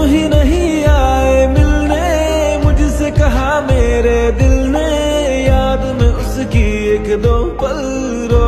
ही नहीं आए मिलने, मुझसे कहा मेरे दिल ने, याद में उसकी एक दो पल रो